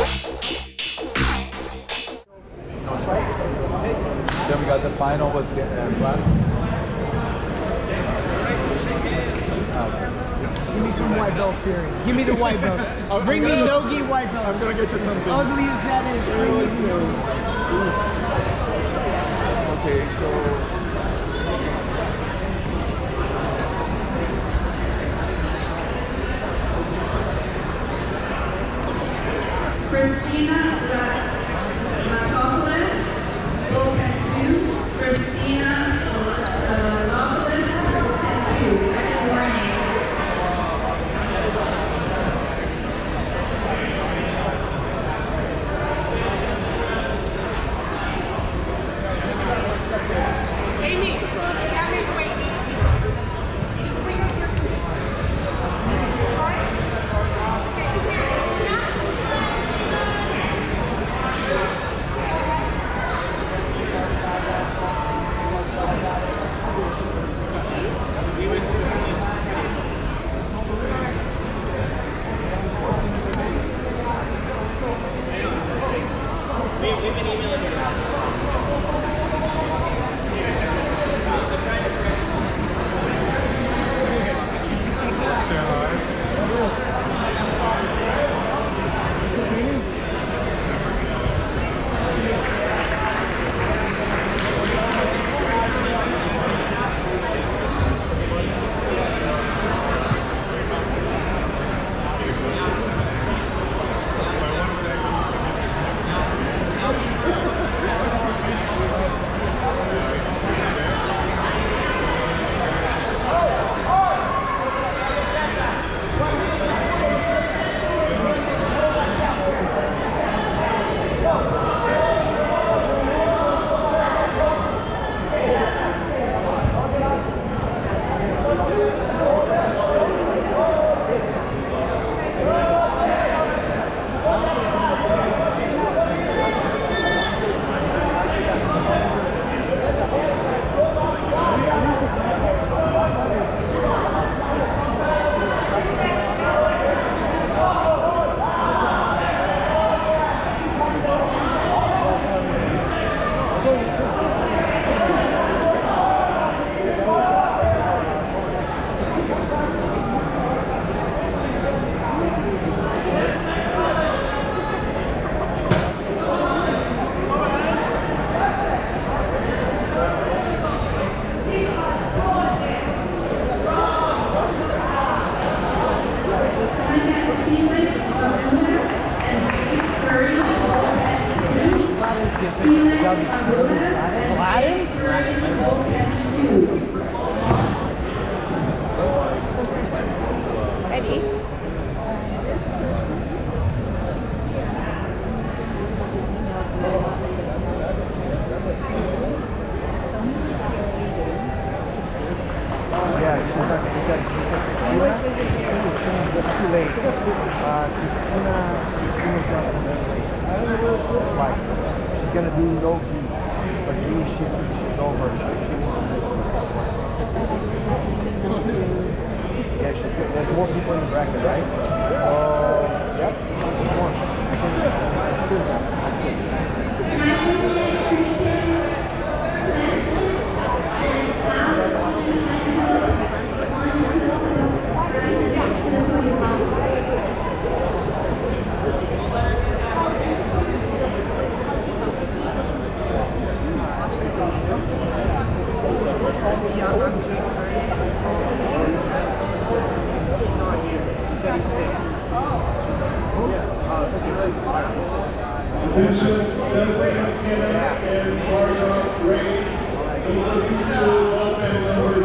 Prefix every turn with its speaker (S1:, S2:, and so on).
S1: Then we got the final with black.
S2: Give me some white belt fury. Give me the white belt. Bring me no-gi white belt.
S3: I'm gonna get you something.
S2: Ugly as that is.
S3: Okay, so
S4: Christina Matopoulos, bullpen 2. Christina Matopoulos, bullpen 2. Second warning.
S5: Amy, Gary's waiting. Just bring her to your seat. Sorry? Okay, come here.
S6: We've been emailing you.
S2: She's gonna do no gi, but gi she's over. Yeah, there's more people in the bracket, right? So yep, there's more. I can do that.
S7: Attention, testing candidate and Marja Ray is listening to open number